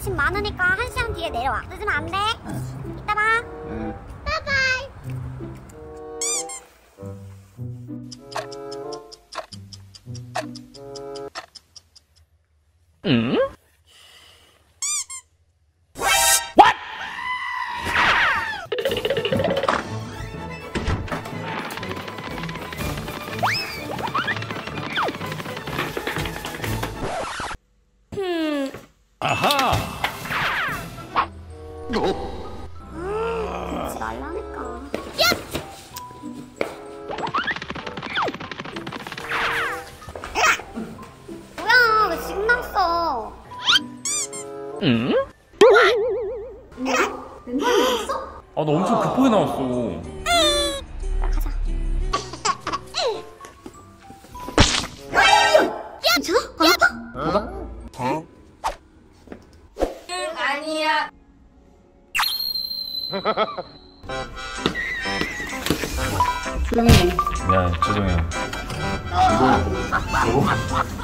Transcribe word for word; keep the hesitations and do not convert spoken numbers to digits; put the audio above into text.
마침 많으니까 한 시간 뒤에 내려와. 늦으면 안 돼. 이따 봐. 응. 바이바이. 응? 아하! 아, 말라니까. 야! 뭐야, 왜 지금 났어? 응? 왼발이 났어? 아, 너 엄청 급하게 나왔어. 가자. 괜찮아? 안 아파? 뭐가? 어? 응, 아니야. 조용히. 야, 죄송해요. 이거, 이거.